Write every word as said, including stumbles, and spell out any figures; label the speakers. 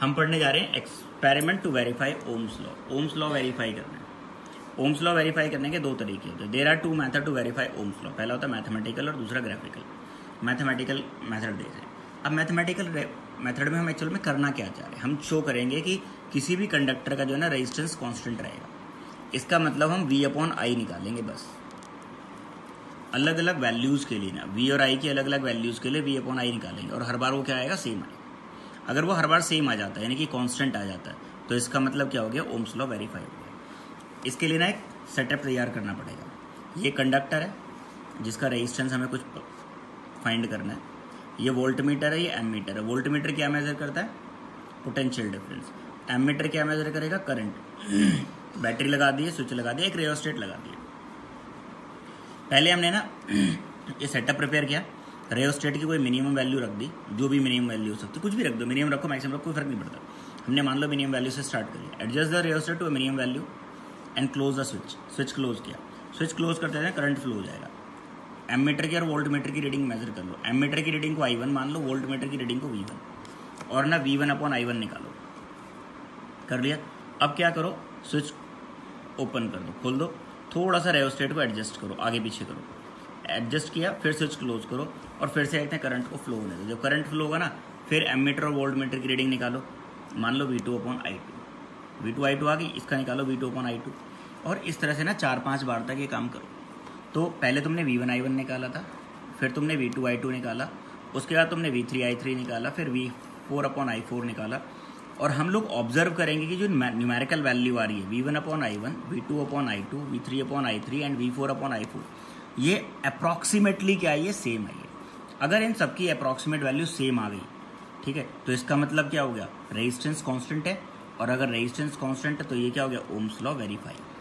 Speaker 1: हम पढ़ने जा रहे हैं experiment to verify Ohm's law. Ohm's law verify करना है। ओम्स लॉ वेरीफाई करने के दो तरीके होते हैं। There are two method to verify Ohm's law. पहला होता है मैथमेटिकल और दूसरा ग्राफिकल। मैथमेटिकल मेथड देख रहे हैं। अब मैथमेटिकल मेथड में हम एक्चुअल में करना क्या चाह रहे हैं, हम शो करेंगे कि किसी भी कंडक्टर का जो है ना रेजिस्टेंस कांस्टेंट रहेगा। इसका मतलब हम वी अपॉन आई निकालेंगे बस, अलग अलग वैल्यूज़ के लिए ना, वी और आई की अलग अलग वैल्यूज़ के लिए वी अपॉन आई निकालेंगे और हर बार वो क्या आएगा, सेम आएगा। अगर वो हर बार सेम आ जाता है यानी कि कांस्टेंट आ जाता है तो इसका मतलब क्या हो गया, ओम्स लॉ वेरीफाई हो गया। इसके लिए ना एक सेटअप तैयार करना पड़ेगा। ये कंडक्टर है जिसका रेजिस्टेंस हमें कुछ फाइंड करना है। ये वोल्ट मीटर है, ये एम मीटर है। वोल्ट मीटर क्या मेजर करता है, पोटेंशियल डिफरेंस। एम मीटर क्या मेजर करेगा, करंट। बैटरी लगा दी है, स्विच लगा दिया, एक रियोस्टेट लगा दिया। पहले हमने ना ये सेटअप प्रिपेयर किया। रियोस्टेट की कोई मिनिमम वैल्यू रख दी, जो भी मिनिमम वैल्यू हो सकती है, कुछ भी रख दो, मिनिमम रखो मैक्सिमम रखो, कोई फर्क नहीं पड़ता। हमने मान लो मिनिमम वैल्यू से स्टार्ट करिए। Adjust the rheostat to minimum value and close the switch. Switch close किया। स्विच क्लोज करते हैं करंट फ्लो हो जाएगा। एम मीटर की और वोल्ट मीटर की रीडिंग मेजर कर लो। एम मीटर की रीडिंग को आई वन मान लो, वोल्ट मीटर की रीडिंग को वी वन, और ना V one upon I one निकालो। कर लिया। अब क्या करो, स्विच ओपन कर दो, खोल दो, थोड़ा सा रेयोस्टेट को एडजस्ट करो, आगे पीछे करो। एडजस्ट किया, फिर स्विच क्लोज करो और फिर से देखते हैं करंट को फ्लो होने दो। जब करंट फ्लो होगा ना, फिर एम मीटर और वोल्ट मीटर की रीडिंग निकालो। मान लो V two upon I two, V two I two आ गई, इसका निकालो V two upon I two, और इस तरह से ना चार पांच बार तक ये काम करो। तो पहले तुमने वी वन आई वन निकाला था, फिर तुमने वी टू आई टू निकाला, उसके बाद तुमने वी थ्री आई थ्री निकाला, फिर V four upon I four निकाला। और हम लोग ऑब्जर्व करेंगे कि जो न्यूमेरिकल वैल्यू आ रही है V one upon I one, V two upon I two, V three upon I three and V four upon I four, ये अप्रॉक्सीमेटली क्या है, ये सेम आई है। अगर इन सबकी अप्रॉक्सीमेट वैल्यू सेम आ गई, ठीक है, तो इसका मतलब क्या हो गया, रेजिस्टेंस कांस्टेंट है। और अगर रेजिस्टेंस कांस्टेंट है तो ये क्या हो गया, ओम्स लॉ वेरीफाई।